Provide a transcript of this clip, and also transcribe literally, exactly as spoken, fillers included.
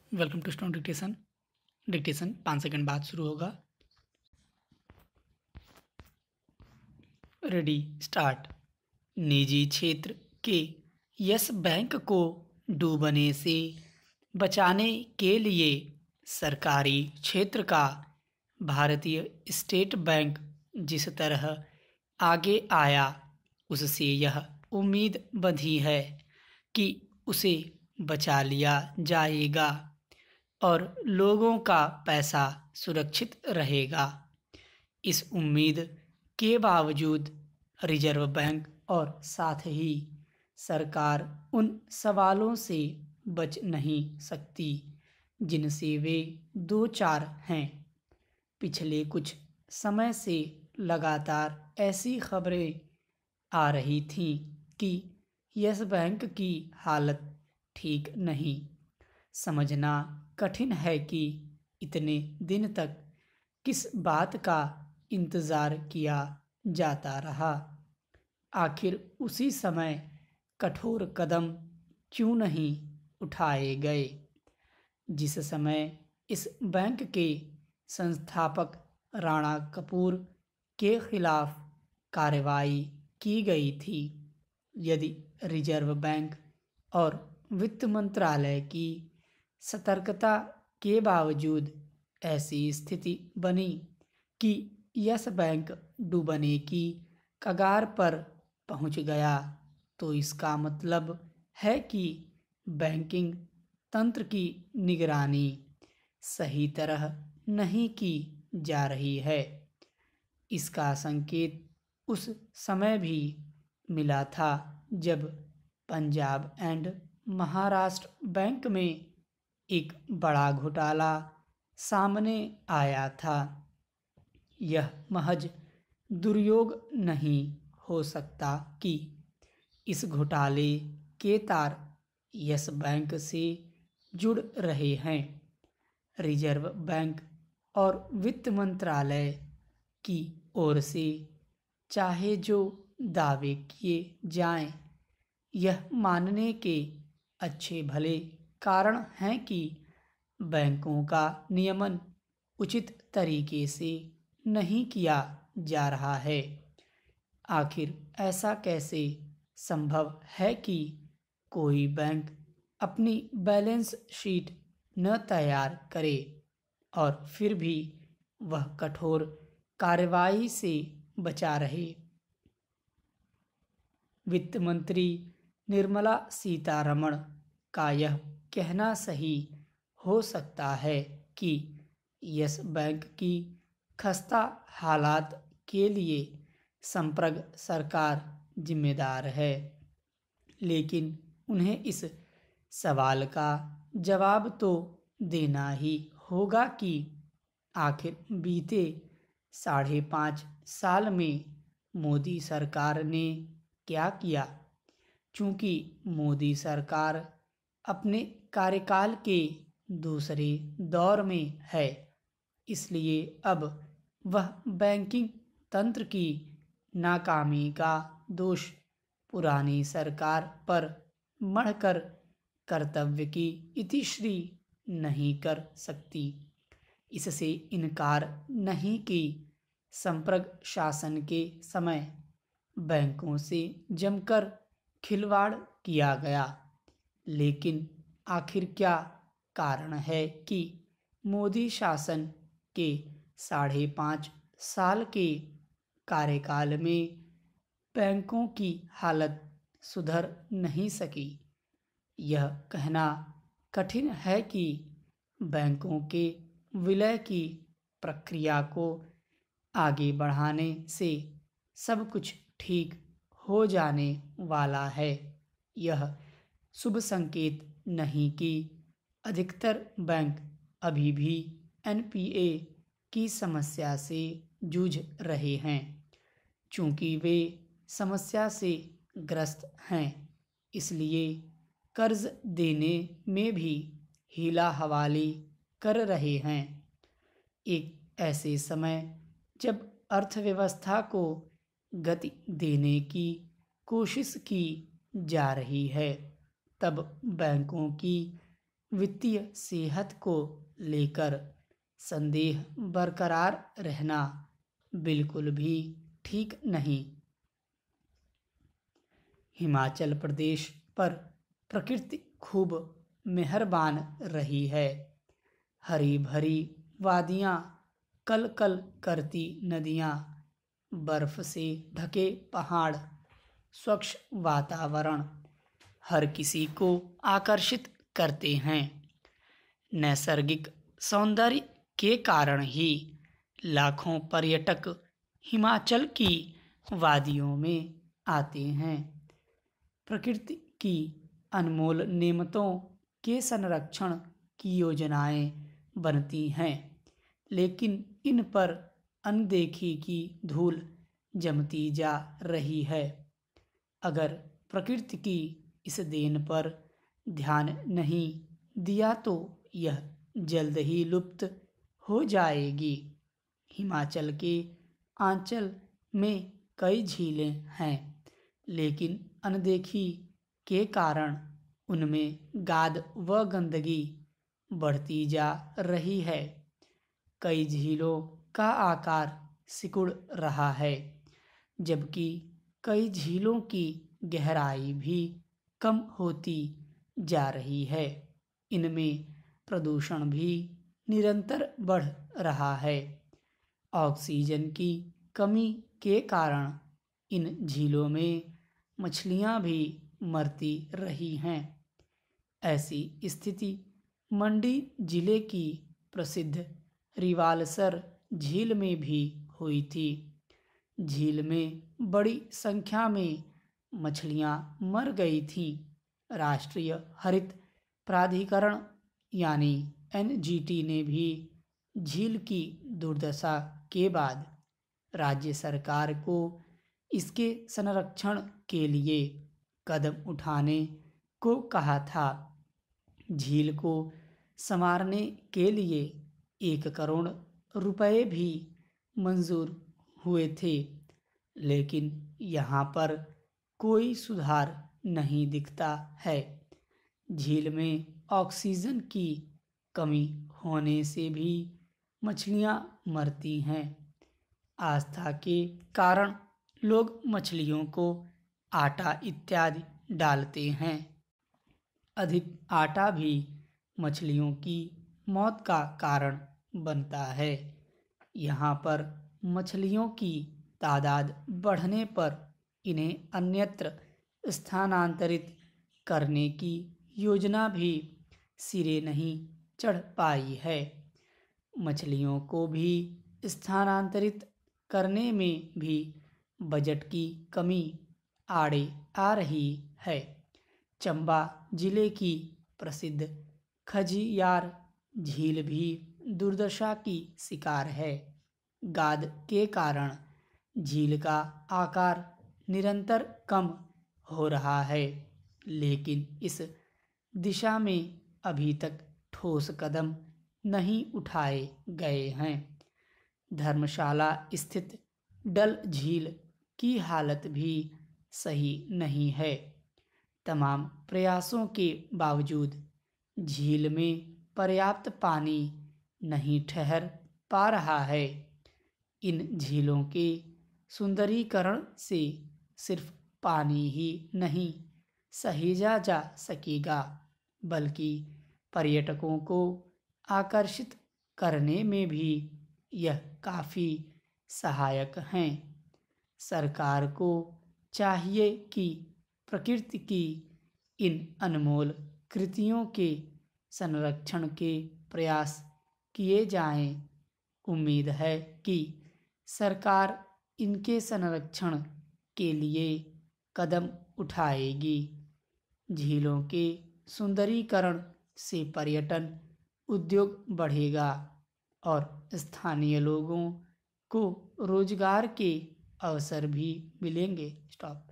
Welcome to stone dictation. Dictation पाँच second बाद शुरू होगा। Ready start. निजी क्षेत्र के यस बैंक को डूबने से बचाने के लिए सरकारी क्षेत्र का भारतीय स्टेट बैंक जिस तरह आगे आया, उससे यह उम्मीद बंधी है कि उसे बचा लिया जाएगा और लोगों का पैसा सुरक्षित रहेगा। इस उम्मीद के बावजूद रिजर्व बैंक और साथ ही सरकार उन सवालों से बच नहीं सकती जिनसे वे दो चार हैं। पिछले कुछ समय से लगातार ऐसी खबरें आ रही थीं कि यस बैंक की हालत ठीक नहीं। समझना कठिन है कि इतने दिन तक किस बात का इंतज़ार किया जाता रहा। आखिर उसी समय कठोर कदम क्यों नहीं उठाए गए जिस समय इस बैंक के संस्थापक राणा कपूर के खिलाफ कार्रवाई की गई थी। यदि रिजर्व बैंक और वित्त मंत्रालय की सतर्कता के बावजूद ऐसी स्थिति बनी कि यस बैंक डूबने की कगार पर पहुंच गया, तो इसका मतलब है कि बैंकिंग तंत्र की निगरानी सही तरह नहीं की जा रही है। इसका संकेत उस समय भी मिला था जब पंजाब एंड महाराष्ट्र बैंक में एक बड़ा घोटाला सामने आया था। यह महज दुर्योग नहीं हो सकता कि इस घोटाले के तार यस बैंक से जुड़ रहे हैं। रिजर्व बैंक और वित्त मंत्रालय की ओर से चाहे जो दावे किए जाएं, यह मानने के अच्छे भले कारण हैं कि बैंकों का नियमन उचित तरीके से नहीं किया जा रहा है। आखिर ऐसा कैसे संभव है कि कोई बैंक अपनी बैलेंस शीट न तैयार करे और फिर भी वह कठोर कार्रवाई से बचा रहे। वित्त मंत्री निर्मला सीतारमण का यह कहना सही हो सकता है कि यस बैंक की खस्ता हालात के लिए संप्रग सरकार जिम्मेदार है, लेकिन उन्हें इस सवाल का जवाब तो देना ही होगा कि आखिर बीते साढ़े पाँच साल में मोदी सरकार ने क्या किया। चूँकि मोदी सरकार अपने कार्यकाल के दूसरे दौर में है, इसलिए अब वह बैंकिंग तंत्र की नाकामी का दोष पुरानी सरकार पर मढ़कर कर्तव्य की इतिश्री नहीं कर सकती। इससे इनकार नहीं कि संप्रग शासन के समय बैंकों से जमकर खिलवाड़ किया गया, लेकिन आखिर क्या कारण है कि मोदी शासन के साढ़े पाँच साल के कार्यकाल में बैंकों की हालत सुधर नहीं सकी। यह कहना कठिन है कि बैंकों के विलय की प्रक्रिया को आगे बढ़ाने से सब कुछ ठीक हो जाने वाला है। यह शुभ संकेत नहीं कि अधिकतर बैंक अभी भी एन पी ए की समस्या से जूझ रहे हैं। चूँकि वे समस्या से ग्रस्त हैं, इसलिए कर्ज देने में भी हीला हवाली कर रहे हैं। एक ऐसे समय जब अर्थव्यवस्था को गति देने की कोशिश की जा रही है, तब बैंकों की वित्तीय सेहत को लेकर संदेह बरकरार रहना बिल्कुल भी ठीक नहीं। हिमाचल प्रदेश पर प्रकृति खूब मेहरबान रही है। हरी भरी वादियाँ, कल कल करती नदियाँ, बर्फ से ढके पहाड़, स्वच्छ वातावरण हर किसी को आकर्षित करते हैं। नैसर्गिक सौंदर्य के कारण ही लाखों पर्यटक हिमाचल की वादियों में आते हैं। प्रकृति की अनमोल नेमतों के संरक्षण की योजनाएं बनती हैं, लेकिन इन पर अनदेखी की धूल जमती जा रही है। अगर प्रकृति की इस देन पर ध्यान नहीं दिया तो यह जल्द ही लुप्त हो जाएगी। हिमाचल के आंचल में कई झीलें हैं, लेकिन अनदेखी के कारण उनमें गाद व गंदगी बढ़ती जा रही है। कई झीलों का आकार सिकुड़ रहा है, जबकि कई झीलों की गहराई भी कम होती जा रही है। इनमें प्रदूषण भी निरंतर बढ़ रहा है। ऑक्सीजन की कमी के कारण इन झीलों में मछलियां भी मरती रही हैं। ऐसी स्थिति मंडी जिले की प्रसिद्ध रिवालसर झील में भी हुई थी। झील में बड़ी संख्या में मछलियां मर गई थीं। राष्ट्रीय हरित प्राधिकरण यानी एन जी टी ने भी झील की दुर्दशा के बाद राज्य सरकार को इसके संरक्षण के लिए कदम उठाने को कहा था। झील को संवारने के लिए एक करोड़ रुपए भी मंजूर हुए थे, लेकिन यहाँ पर कोई सुधार नहीं दिखता है। झील में ऑक्सीजन की कमी होने से भी मछलियाँ मरती हैं। आस्था के कारण लोग मछलियों को आटा इत्यादि डालते हैं। अधिक आटा भी मछलियों की मौत का कारण बनता है। यहाँ पर मछलियों की तादाद बढ़ने पर इन्हें अन्यत्र स्थानांतरित करने की योजना भी सिरे नहीं चढ़ पाई है। मछलियों को भी स्थानांतरित करने में भी बजट की कमी आड़े आ रही है। चंबा जिले की प्रसिद्ध खजियार झील भी दुर्दशा की शिकार है। गाद के कारण झील का आकार निरंतर कम हो रहा है, लेकिन इस दिशा में अभी तक ठोस कदम नहीं उठाए गए हैं। धर्मशाला स्थित डल झील की हालत भी सही नहीं है। तमाम प्रयासों के बावजूद झील में पर्याप्त पानी नहीं ठहर पा रहा है। इन झीलों के सुंदरीकरण से सिर्फ पानी ही नहीं सहेजा जा सकेगा, बल्कि पर्यटकों को आकर्षित करने में भी यह काफ़ी सहायक हैं। सरकार को चाहिए कि प्रकृति की इन अनमोल कृतियों के संरक्षण के प्रयास किए जाएं। उम्मीद है कि सरकार इनके संरक्षण के लिए कदम उठाएगी। झीलों के सुंदरीकरण से पर्यटन उद्योग बढ़ेगा और स्थानीय लोगों को रोजगार के अवसर भी मिलेंगे। स्टॉप।